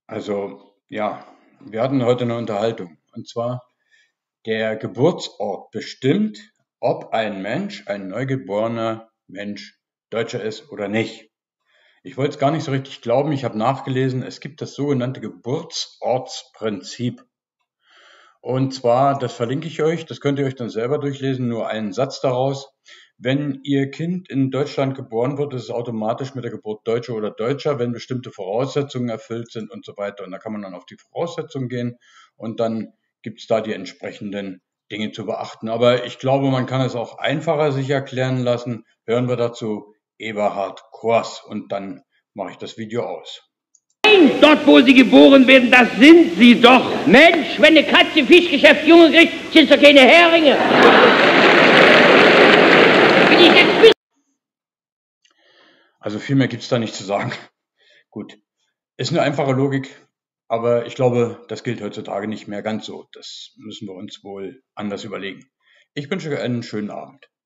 Ja, wir hatten heute eine Unterhaltung. Und zwar, der Geburtsort bestimmt, ob ein Mensch, ein neugeborener Mensch, Deutscher ist oder nicht. Ich wollte es gar nicht so richtig glauben. Ich habe nachgelesen, es gibt das sogenannte Geburtsortsprinzip. Und zwar, das verlinke ich euch, das könnt ihr euch dann selber durchlesen, nur einen Satz daraus. Wenn Ihr Kind in Deutschland geboren wird, ist es automatisch mit der Geburt Deutsche oder Deutscher, wenn bestimmte Voraussetzungen erfüllt sind und so weiter. Und da kann man dann auf die Voraussetzungen gehen und dann gibt es da die entsprechenden Dinge zu beachten. Aber ich glaube, man kann es auch einfacher sich erklären lassen. Hören wir dazu Eberhard Kors und dann mache ich das Video aus. Dort, wo sie geboren werden, das sind sie doch. Mensch, wenn eine Katze im Fischgeschäft Junge kriegt, sind es doch keine Heringe. Bin ich jetzt Also viel mehr gibt's da nicht zu sagen. Gut, ist eine einfache Logik, aber ich glaube, das gilt heutzutage nicht mehr ganz so. Das müssen wir uns wohl anders überlegen. Ich wünsche euch einen schönen Abend.